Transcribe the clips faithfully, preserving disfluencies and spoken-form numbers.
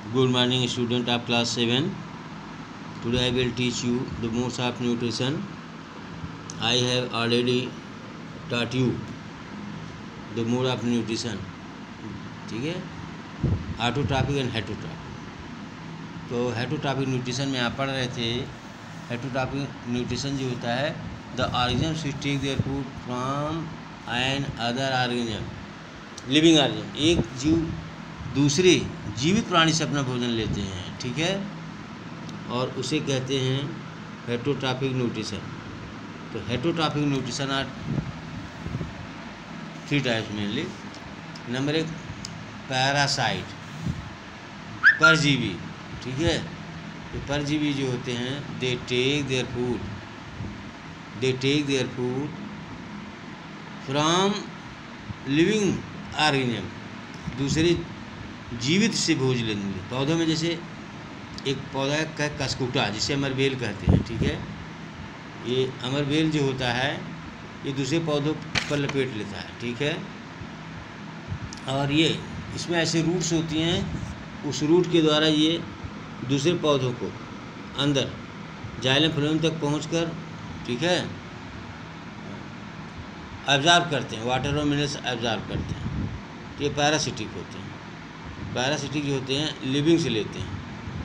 Good morning, student of class seven. Today I will teach you the modes of nutrition. I have already taught you the mode of nutrition. ठीक है, autotrophic and heterotrophic. तो heterotrophic nutrition में आप पढ़ रहे थे. Heterotrophic nutrition जो होता है, the organisms which take their food from another organism, living organism, एक जीव दूसरे जीवित प्राणी से अपना भोजन लेते हैं. ठीक है, और उसे कहते हैं हेटरोट्रॉपिक न्यूट्रिशन. तो heterotrophic nutrition are three types mainly. Number एक, पैरासाइट, परजीवी. ठीक है, तो परजीवी जो होते हैं, they take their food they take their food from living organism, दूसरे जीवित से भोजन लेंगे. पौधों में जैसे एक पौधा का कसकुटा, जिसे अमरबेल कहते हैं. ठीक है, ये अमरबेल जो होता है, ये दूसरे पौधों पर लपेट लेता है. ठीक है, और ये इसमें ऐसे रूट्स होती हैं, उस रूट के द्वारा ये दूसरे पौधों को अंदर जाइलम फ्लोएम तक पहुंचकर, ठीक है, एब्जॉर्ब करते हैं, वाटर और मिनरल्स एब्जॉर्ब करते हैं. तो ये पैरासिटिक होते हैं. पैरासिटिक जो होते हैं, लिविंग से लेते हैं.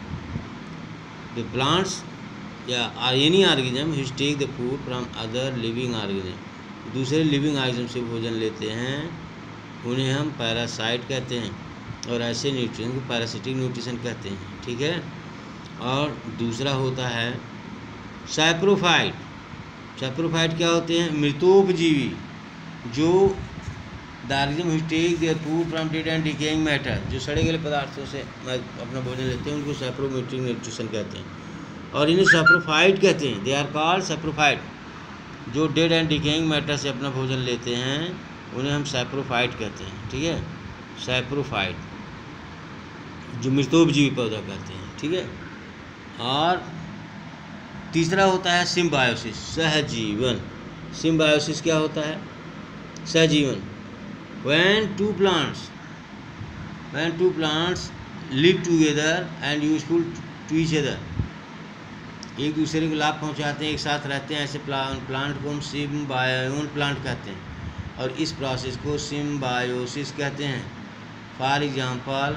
द प्लांट्स या any organism which take the food from other living organism, दूसरे लिविंग ऑर्गेनिज्म से भोजन लेते हैं, उन्हें हम पैरासाइट कहते हैं. और ऐसे न्यूट्रिशन को पैरासिटिक न्यूट्रिशन कहते हैं. ठीक है, और दूसरा होता है सैप्रोफाइट. सैप्रोफाइट क्या होते हैं? मृतोपजीवी, जो the organism which take their food from dead and decaying matter, जो सड़े गले पदार्थों से अपना भोजन लेते हैं, उनको सैप्रोमेट्रिक न्यूट्रिशन कहते हैं. और इन्हें सैप्रोफाइट कहते हैं. They are called saprophyte. जो डेड एंड डिकेइंग मैटर से अपना भोजन लेते हैं, उन्हें हम सैप्रोफाइट कहते हैं. ठीक है, सैप्रोफाइट, जो मृतोपजीवी पौधा कहते हैं. ठीक है, और तीसरा होता है सिम्बायोसिस, सहजीवन. सिम्बायोसिस क्या होता है? सहजीवन. When two plants when two plants live together and useful to each other, एक दूसरे को लाभ पहुंचाते हैं, एक साथ रहते हैं, ऐसे प्लांट प्लांट को हम सिम्बायोन प्लांट कहते हैं. और इस प्रोसेस को सिम्बायोसिस कहते हैं. फॉर एग्जांपल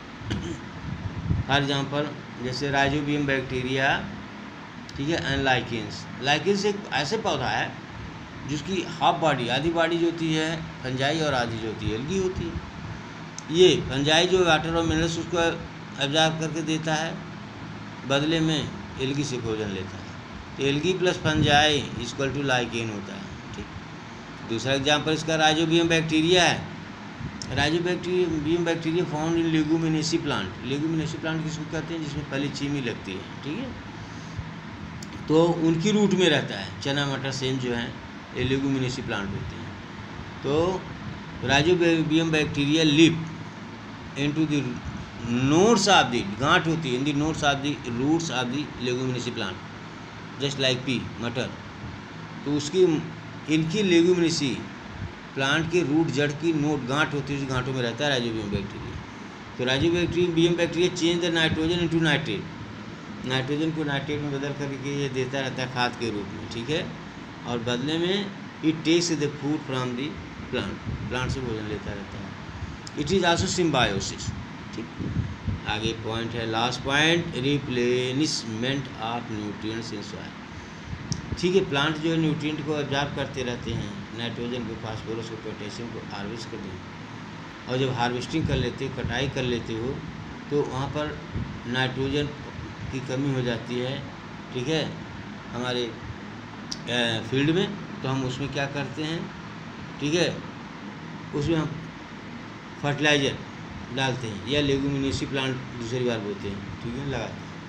फॉर एग्जांपल जैसे राइजोबियम बैक्टीरिया, ठीक है, एंड लाइकेंस. लाइकेंस एक ऐसे पौधा है जिसकी हाफ बॉडी, आधी बॉडी जो होती है फंजाई, और आधी जो होती है एल्गी होती है. ये फंजाई जो वाटर और मिनरल्स उसको एब्जॉर्ब करके देता है, बदले में एल्गी से भोजन लेता है. तो algae plus fungi equal to lichen होता है. ठीक, दूसरा एग्जांपल इसका राइजोबियम बैक्टीरिया है. Rhizobium bacteria found in Leguminosae plant. Leguminosae plant किसको कहते हैं? जिसमें पहले चीनी लगती है. ठीक है, तो उनकी रूट में रहता है. चना मटर सेम जो है, ये लेगुमिनेसी प्लांट होते हैं. तो rhizobium bacteria live into the nodes of the, गांठ होती है in the nodes of the roots of the Leguminosae plant, just like pea, मटर. तो उसकी इनकी लेगुमिनेसी प्लांट के रूट, जड़ की नोड, गांठ होती है, उस गांठों में रहता है राइजोबियम बैक्टीरिया. तो rhizobium bacteria change the nitrogen into nitrate, nitrogen को नाइट्रेट में बदल करके ये देता रहता है खाद के रूप में. ठीक है, और बदले में it takes the food from the plant, plant से भोजन लेता रहता है. It is also symbiosis. ठीक, आगे पॉइंट है, last point, replenishment of nutrients in soil. ठीक है, प्लांट जो है न्यूट्रिएंट को एब्जॉर्ब करते रहते हैं, नाइट्रोजन को, फास्फोरस को, पोटेशियम को हार्वेस्ट करते हैं. और जब हार्वेस्टिंग कर लेते हो, कटाई कर लेते हो, तो वहाँ पर नाइट्रोजन की कमी हो जाती है. ठीक है, हमारे फील्ड में, तो हम उसमें क्या करते हैं? ठीक है, उसमें हम फर्टिलाइज़र डालते हैं, या लेगुमिनेसी प्लांट दूसरी बार बोते हैं. ठीक है, लगाते हैं.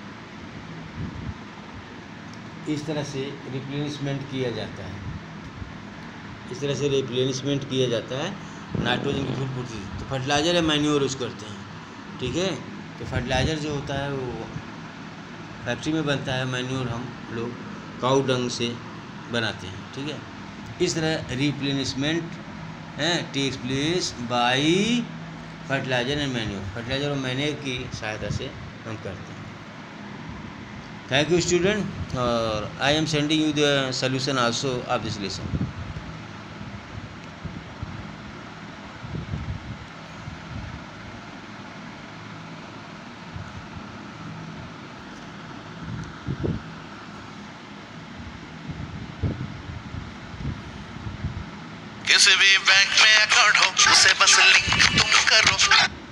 इस तरह से रिप्लेनिशमेंट किया जाता है. इस तरह से रिप्लेनिशमेंट किया जाता है नाइट्रोजन की फुलपूर्ति. तो फर्टिलाइज़र या मैन्योर यूज़ करते हैं. ठीक है, तो फर्टिलाइज़र जो होता है वो फैक्ट्री में बनता है, मैन्योर हम लोग काऊ डंग से बनाते हैं. ठीक है, इस तरह replenishment takes place by fertiliser and manure, fertiliser और मैन्योर की सहायता से हम करते हैं। थैंक यू स्टूडेंट, और I am sending you the solution also of this lesson. किसी भी बैंक में अकाउंट हो उसे बस लिंक तुम करो।